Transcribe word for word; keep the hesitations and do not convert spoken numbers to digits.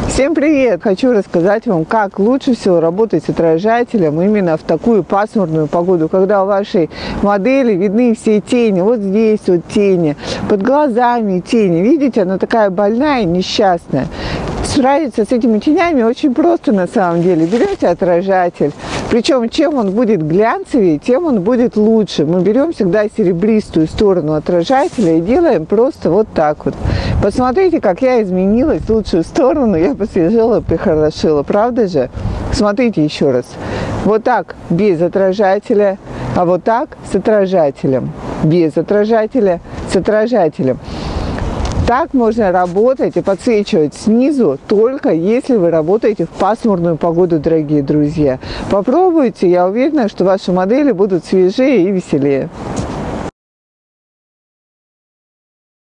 Всем привет! Хочу рассказать вам, как лучше всего работать с отражателем именно в такую пасмурную погоду, когда у вашей модели видны все тени. Вот здесь вот тени, под глазами тени. Видите, она такая больная, несчастная. Справиться с этими тенями очень просто на самом деле. Берете отражатель, причем чем он будет глянцевее, тем он будет лучше. Мы берем всегда серебристую сторону отражателя и делаем просто вот так вот. Посмотрите, как я изменилась в лучшую сторону, я посвежела, прихорошила, правда же? Смотрите еще раз. Вот так без отражателя, а вот так с отражателем. Без отражателя, с отражателем. Так можно работать и подсвечивать снизу, только если вы работаете в пасмурную погоду, дорогие друзья. Попробуйте, я уверена, что ваши модели будут свежее и веселее.